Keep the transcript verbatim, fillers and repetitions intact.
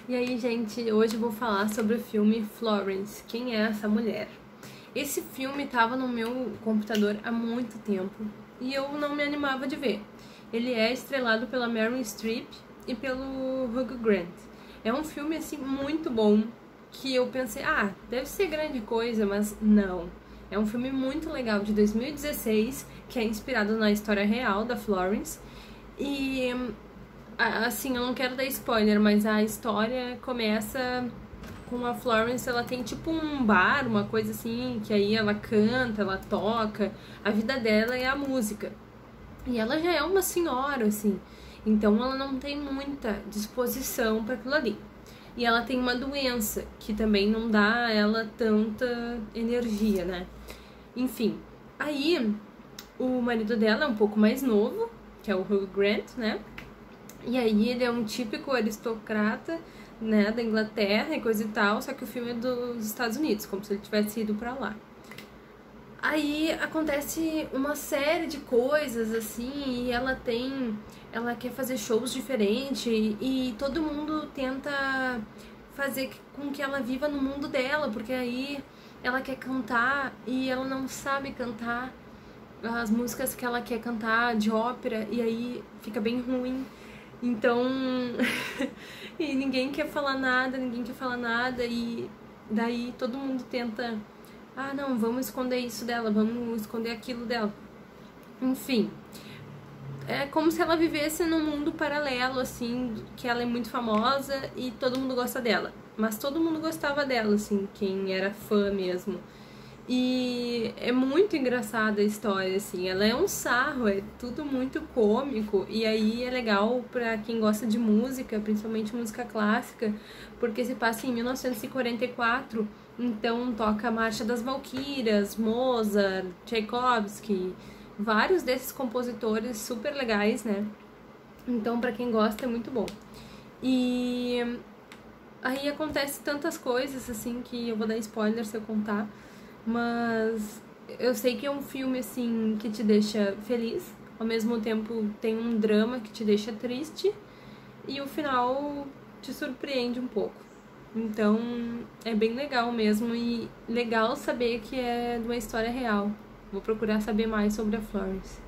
E aí, gente, hoje eu vou falar sobre o filme Florence, Quem é essa mulher? Esse filme tava no meu computador há muito tempo e eu não me animava de ver. Ele é estrelado pela Meryl Streep e pelo Hugh Grant. É um filme, assim, muito bom, que eu pensei, ah, deve ser grande coisa, mas não. É um filme muito legal, de dois mil e dezesseis, que é inspirado na história real da Florence. E, assim, eu não quero dar spoiler, mas a história começa com a Florence. Ela tem tipo um bar, uma coisa assim, que aí ela canta, ela toca. A vida dela é a música. E ela já é uma senhora, assim, então ela não tem muita disposição para aquilo ali. E ela tem uma doença que também não dá a ela tanta energia, né? Enfim, aí o marido dela é um pouco mais novo, que é o Hugh Grant, né? E aí ele é um típico aristocrata, né, da Inglaterra e coisa e tal, só que o filme é dos Estados Unidos, como se ele tivesse ido pra lá. Aí acontece uma série de coisas, assim, e ela tem... Ela quer fazer shows diferentes e todo mundo tenta fazer com que ela viva no mundo dela, porque aí ela quer cantar e ela não sabe cantar as músicas que ela quer cantar de ópera, e aí fica bem ruim. Então... e ninguém quer falar nada, ninguém quer falar nada, e daí todo mundo tenta... ah, não, vamos esconder isso dela, vamos esconder aquilo dela. Enfim, é como se ela vivesse num mundo paralelo, assim, que ela é muito famosa e todo mundo gosta dela. Mas todo mundo gostava dela, assim, quem era fã mesmo. E é muito engraçada a história, assim, ela é um sarro, é tudo muito cômico, e aí é legal pra quem gosta de música, principalmente música clássica, porque se passa em mil novecentos e quarenta e quatro, então toca a Marcha das Valquírias, Mozart, Tchaikovsky, vários desses compositores super legais, né? Então pra quem gosta é muito bom. E aí acontece tantas coisas, assim, que eu vou dar spoiler se eu contar. Mas eu sei que é um filme, assim, que te deixa feliz, ao mesmo tempo tem um drama que te deixa triste, e o final te surpreende um pouco. Então é bem legal mesmo, e legal saber que é de uma história real. Vou procurar saber mais sobre a Florence.